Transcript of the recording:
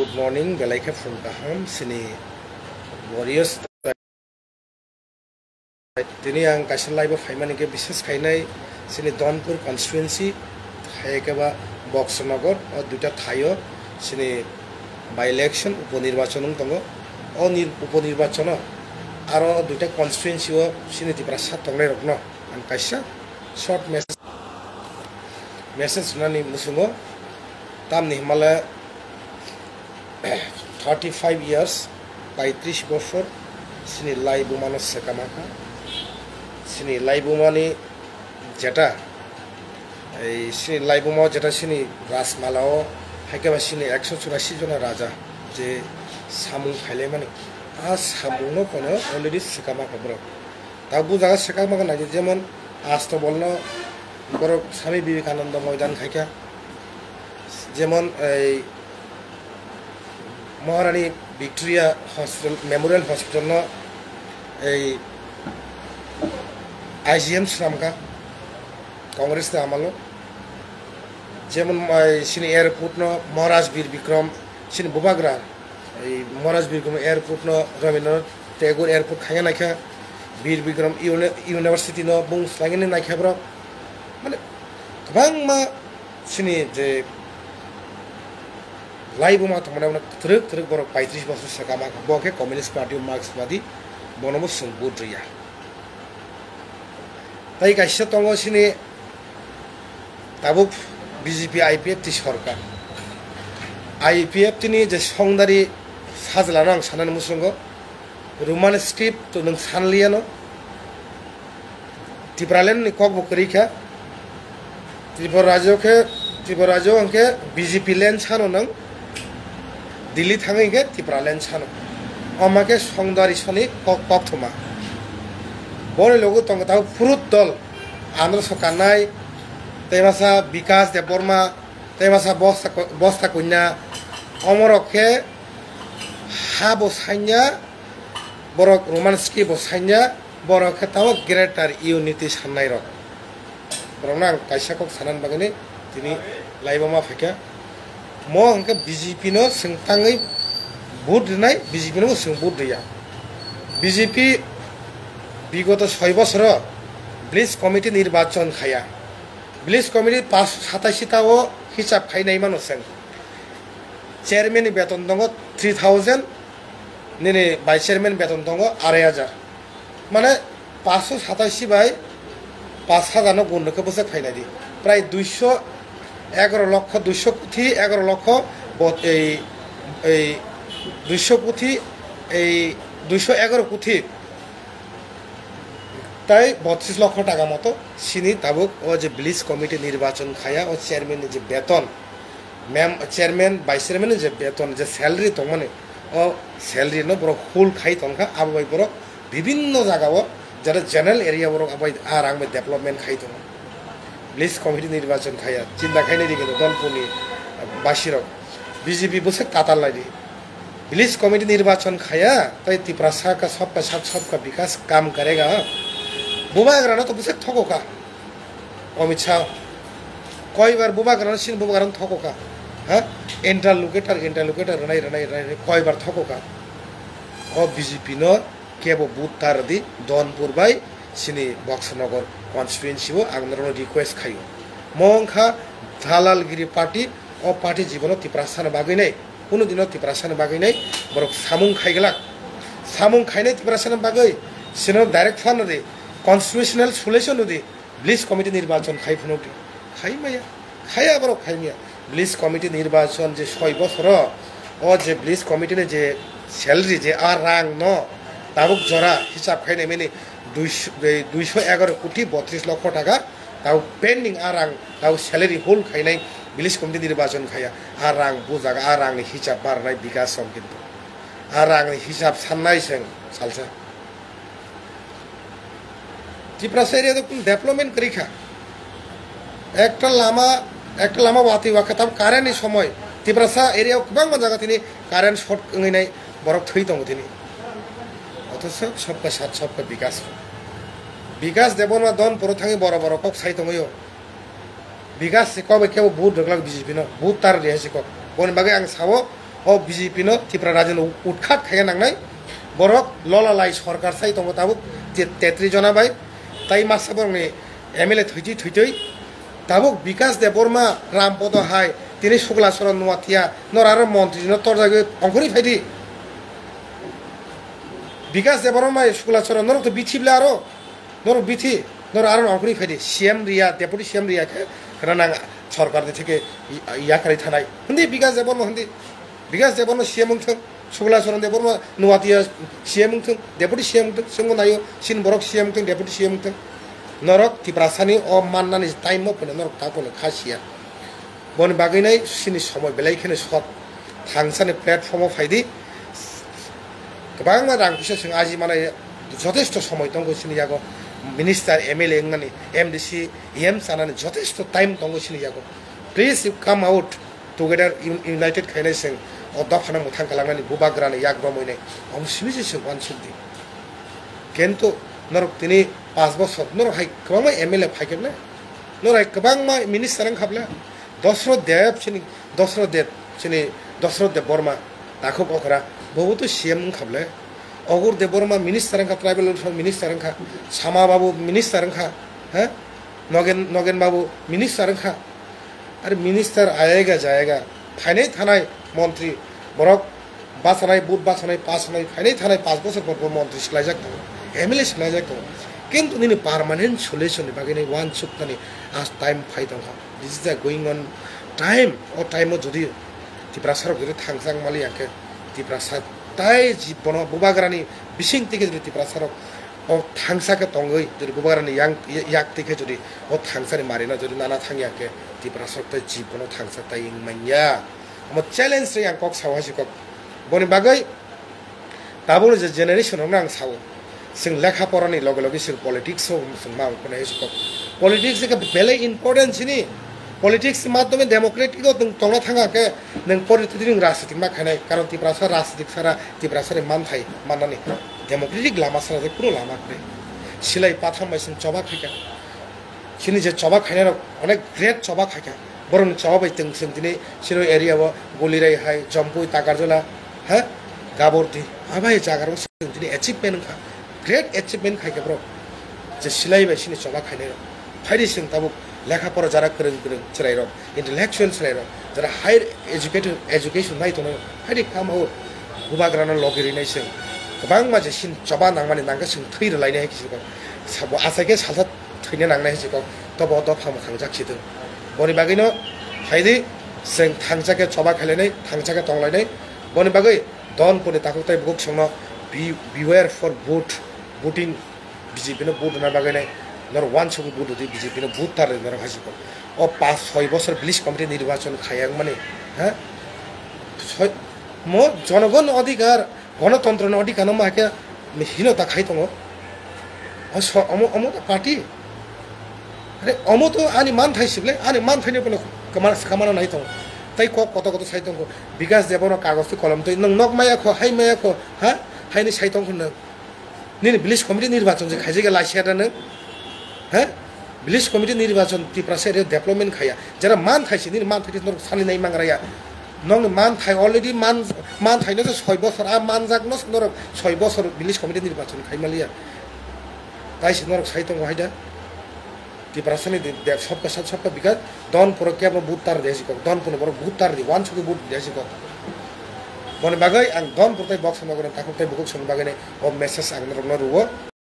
Good morning, Belaika from Kaham, Sini Warriors. Tini ang kasih live of Haiman ke bisnes kainai Sini Donpur constituency Hayakaba Boxnagar or Duta Thayo Sini by election Uponirvachonung Tongo or Uponirvachona Aro Duta constituency or Sini Tiprasa Tongle Rokno and Kasha short message Nani Musungo Tam Nihmala 35 years by 30 বছর Sini Laibu Manos Sekamaka Sini Laibu Mani Jeta Sini Laibu Mo Jeta Sini Rasmalao Hakaba Sini 184 jona Raja Je Samu Khaile Mani As Samuno Kono already Sekamaka bro Tabu Jaga Sekamaka na যেমন আজ তো বলনো বড় স্বামী বিবেকানন্দ ময়দান খাইকা যেমন এই Maharani Victoria Hospital Memorial Hospital no IGM Sramka Congress the Amalo Jemon Sini Airport no Maharaj Bir Bikram Sini Bubagra Maharaj Bir Bikram Airport no Ramindranath Tagore Airport Khaya Nakha Bir Bikram University no Bungs Langin Nakha bro Mane Kabang ma Sini je Laibu ma tomana truk borok 35 বছর sakama boke Communist Party Marxist bonomo sungbudriya tai kaisa tongo sini tabuk BJP IPF ti sorkar IPF tini je songdari sajlanang sanan musungo Roman script to nang sanliano Tipralen ni kokbo krika Tripura rajo angke BJP len chano nang Delhi thangai ke Tripura len chano amake songdari soni kokthoma bore logo tong ta furut dol andro sokanai temasa Vikas Deborma temasa bosta kunya omorokhe ha bosanya borok romanski bosanya borokhe taw greater unity sanai rok borong kaisa kok sanan bagani tini laibama pheka mo angke BJP no singtangai vote নাই BJP no sing vote দিয়া BJP বিগত 6 বছর ব্লিজ committee নির্বাচন খায়া ব্লিজ committee 587 টাও হিসাব খাই নাই মানুষেন চেয়ারম্যান বেতন দङ 3000 নেনে ভাইস চেয়ারম্যান বেতন দङ 2500 মানে 587 বাই 5000 নো গুণকে বসে খাইনা দি প্রায় 211 লক্ষ 200 কোটি 11 লক্ষ এই 200 কোটি এই 211 কোটি তাই 32 লক্ষ টাকা মতো সিনি তাবুক ও যে ব্লিজ কমিটি নির্বাচন খায়া ও চেয়ারম্যান যে বেতন ম্যাম চেয়ারম্যান ভাইস চেয়ারম্যান যে বেতন যে স্যালারি তো মানে ও স্যালারি ন বড় ফুল খাই তনকা আবাই বড় বিভিন্ন জায়গাও যারা জেনারেল এরিয়া বড় আবাই আর আংবে ডেভেলপমেন্ট খাই তো ব্লিজ কমিটি নির্বাচন খায়া চিন্তা খাইনে দিকে দলপুনি বাসিরক BJP বসে কাতার লাগি ब्लिज कमेटी निर्वाचन खाया तो तिप्रासा का सबका साथ सबका विकास काम करेगा बुबाग्राना तो बुसे थको का अमित शाह कई बार बुबाग्राना सिन बुबाग्राना थको का हाँ इंटरलोकेटर रनाई कई बार थको का और BJP नो केबो बूथ तार दी दौनपुर बाई सिनी बक्सनगर कॉन्स्टिट्यूएंसी वो आंध्र रिक्वेस्ट खायो मोंखा दालालगिरी पार्टी और पार्टी जीवन तिप्रासा न बागी नहीं কোনো দিন তিপ্রাসান বাগৈ নাই বরক সামুং খাইগলা সামুং খাইনে তিপ্রাসান বাগৈ সিনো ডাইরেক্ট ফান দে কনস্টিটিউশনাল সলিউশন দে ব্লিজ কমিটি নির্বাচন খাই ফনটি খাই মায়া খায়া বরক খাই মিয়া ব্লিজ কমিটি নির্বাচন যে 6 বছর ও যে ব্লিজ কমিটিনে যে স্যালারি যে আর রাং ন তাবুক জরা হিসাব খাইনে মেনে 211 কোটি 32 লক্ষ টাকা তাও পেন্ডিং আর রাং তাও স্যালারি হোল খাইনাই ব্লিজ কমিটি নির্বাচন খায়া আর রাং বুজাগা আর রাংনি হিসাব বারনাই বিকাশ সম কিন্তু আর রাংনি হিসাব সাননাই সেং সালসা ত্রিপুরা এরিয়া তো ডেভেলপমেন্ট করিখা একটা লামা বাতি ওয়াকা তাম কারেন্টনি সময় ত্রিপুরা এরিয়া গোबां জায়গা তিনি কারেন্ট শর্ট নাই বরক থই দङ তিনি অথচ সবকা সাথ সবকা বিকাশ দেবন মা দন পর থাঙি বড় বড় কক সাই দङयो বিকাশ কবে কেউ বুট ঢকলাক BJP নো বুট তার রেহাসি কক কোন বাগে আং সাবো ও বিজেপি নো ত্রিপুরা রাজ্য উৎখাত খাইয়া নাंनाय বরক ললালাই সরকার সাই দङ তাবुक 33 जना बाय তাই মাসা বরংনি এমএলএ থৈতৈ তাবुक বিকাশ দেববর্মা রামপদ হাই তিনি শুক্লাচরণ নোয়াতিয়া নরার মন্ত্রী ন তরজাগে অঙ্কনি ফাইদি বিকাশ দেববর্মা শুক্লাচরণ নর তো বিথিবলে আরো নর বিথি নর আরো অঙ্কনি ফাইদি সিএম রিয়া ডেপুটি সিএম রিয়া রানা সরকার থেকে ইয়াকারি থানায় হিন্দি বিকাশ দেববর্মা হিন্দি বিকাশ দেববর্মা সিএম থং শুক্লাচরণ দেববর্মা নোয়াতিয়া সিএম থং ডেপুটি সিএম থং সঙ্গ নাयो সিন বরক সিএম থং ডেপুটি সিএম থং নরক ত্রিপ্রাসানি ও মাননানি টাইম মপনে নরক তাকনে খাসিয়া বন বাগैनाय सिनि समय बेलायखने सत थांसानि प्लेटफर्म फायदि गोबां रां फैसा जों आजि माने যথেষ্ট সময় दङ सिनि यागो मिनिस्टार एमएलए ngani एमडीसी एम सानानि যথেষ্ট टाइम दङ सिनि यागो please you come out together united खायनाय जों अदफाना मुथां खालामनानै बुबाग्रानि याग रमयनाय अमसिमिसि जों वानसुदि किन्तु नरक तिनि 5 বছর नरक हाय गोबां एमएलए फायगोन नरक गोबां मिनिस्टार खाबला दशरथ देव बर्मा दाखो बखरा बहुत सीएम खाबले अगुर देव बर्मा मिनिस्टार का ट्राइबल मिनिस्टार का सामा बाबू मिनिस्टार का है नगेन बाबू मिनिस्टार का अरे मिनिस्टार आएगा जाएगा फाइने थानाय मंत्री बरक बासनाय बुट बासनाय पासनाय फाइने थानाय 5 বছর पर मंत्री सिलायजाक दङ एमएलए सिलायजाक दङ किन्तु निनि पार्मानेंट सल्यूशन बागैनाय वान सप्ताहनि आज टाइम फाइ दङ this is going on time और टाइम जुदी ত্রিপ্রাসার जुदी थांसां मालियाके ত্রিপ্রাসার ताई जीवन बुबाग्रानि बिसिं तिके जुदी ত্রিপ্রাসাर ओ थांसाके तंगै जुदी बुबाग्रानि याक तिके जुदी ओ थांसानि मारिना जुदी नाना थांगियाके ত্রিপ্রাসাर ताई जीवन थांसा ताई इंमाया हम चैलेंज रे आं कक सावासि कक बनि बागै दाबुल जे जेनेरेशन आं साव जों लेखा फरानि लगे लगे जों पलिटिक्स जों मा कोने हेसक पलिटिक्स के बेले इम्पोर्टेंट सिनि पलिटिक्स माध्यमे डेमोक्रेटिक तंगना थाङाके नों पलिटिक्स राजनीति मा खानाय कारण ত্রিপ্রাসার राजनीतिक सारा ত্রিপ্রাসাर मानथाय माननानै डेमोक्रेटिक लामा सारा कुनो लामा करे सिलाय पाथाम बायसिन चबा खायका सिनि जे चबा खायनाय अनेक ग्रेट चबा खायका बरं चबा बायथिं जों दिनै सिरो एरियाव गलिराय हाय जम्पुय तागारजला हा गाबरति आबाय जागाराव जों दिनै एचिभमेन्ट खा ग्रेट एचिभमेन्ट खायका ब्र जे सिलाय बायसिनि चबा खायनाय फायदि जों ताबुक लेखा पढ़ा जरा गोरों चलाय इंटेलेक्चुअल चलाय जरा हायर एजुकेशन नाय तो हायदि काम हो बुबाग्राना लगिरिनाय जों गोबां माजे सिन चबा नांमानि नांगा जों थैर लायनाय हिसिगो साबो आसाके सालसा थैनो नांनाय हिसिगो तब दफा खांजाखिदों बनि बागैनो हायदि जों थांजाके चबा खायलायनाय थांजाके तंलायनाय बनि बागै दन पुनि ताकुताय बुक संनो बिवेयर फर voting बीजेपी नो बुट ना बागैनाय नर वान सगु बुट दि बीजेपी नो बुट तार नर हासिको ओ 5-6 বছর ब्लिस कमिटी निर्वाचन खायां माने हाँ म जनगण अधिकार गणतंत्र अधिकार माके हिनता खाइ दङ अमो पार्टी अरे अमो तो आनी मान थाइसिबले आनी मान थाइने पनि कमाना नाइ दङ ताइ कत साइ दङ विकास देबनो कागज कलम तै नों नगमाया ख हाइ माया ख हा हाइनि साइ दङ न नि ब्लिस कमिटी निर्वाचन जे खाइजेगा लासिया न हाँ ब्लिस कमिटी निर्वाचन ত্রিপ্রাসার डेभलपमेंट खाया जरा मान थाइसे नि मान थाइसे नर सानि नाइ मांगराया नंग मान थाइ अलरेडी मान थाइनो 6 বছর आ मान जागनो नर 6 বছর ब्लिस कमिटी निर्वाचन खाइमालिया ताइसे नर साइ दङ हाइदा ত্রিপ্রাসাनि सबका साथ सबका विकास दन पुर केबो बुतार देसिको दन पुर बर बुतार दि वान सगु बुट देसिको बन बागै आं दन पुरताय बक्स नगरे ताकुताय बुक सं बागैने ओ मेसेज आं नर रुवो